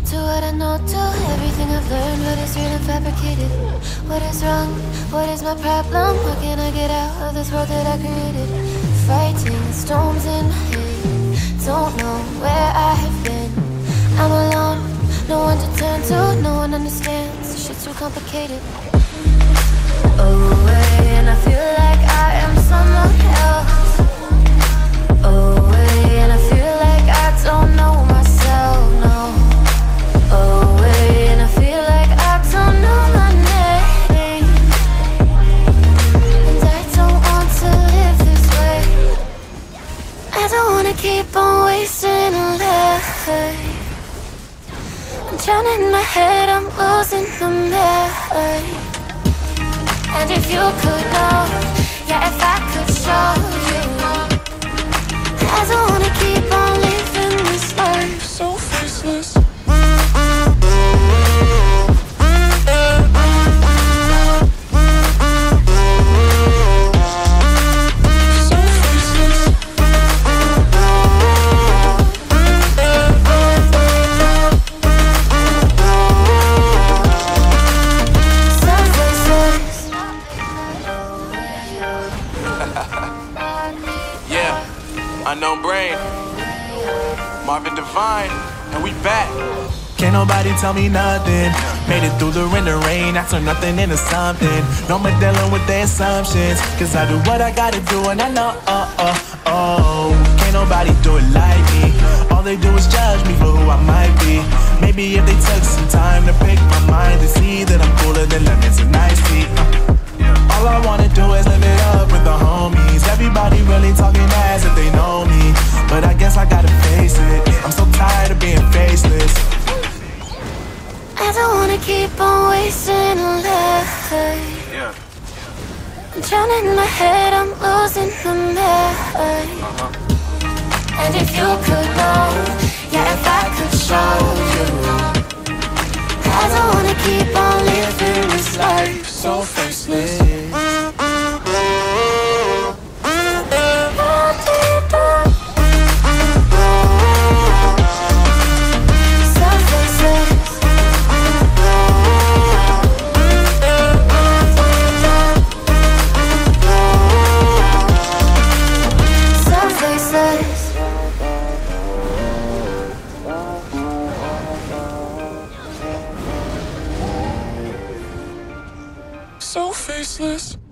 to what I know, to everything I've learned. What is real and fabricated? What is wrong? What is my problem? How can I get out of this world that I created? Fighting storms in my head, don't know where I have been. I'm alone, no one to turn to, no one understands. This shit's too complicated. Away, and I feel like I am someone else. Away, and I feel like I don't know myself, no. Away, and I feel like I don't know my name. And I don't want to live this way. I don't wanna keep on wasting life. I'm drowning in my head, I'm losing the mind. And if you could know, yeah, if I could show you, I don't wanna keep on living this life so faceless. Unknown Brain, Marvin Divine, and we back. Can't nobody tell me nothing. Made it through the wind and rain, I turn nothing into something. No more dealing with their assumptions, cause I do what I gotta do and I know, can't nobody do it like me. All they do is judge me for who I might be. Maybe if they took some time to pick my mind to see that I'm cooler than lemons and iced tea. All I wanna do is live it up with the homies. Everybody really talking as if they know me, but I guess I gotta face it. I'm so tired of being faceless. I don't wanna keep on wasting life. I'm drowning in my head, I'm losing the mind. And if you could know, yeah, if I could show you, I don't wanna keep on living this life so faceless. So faceless.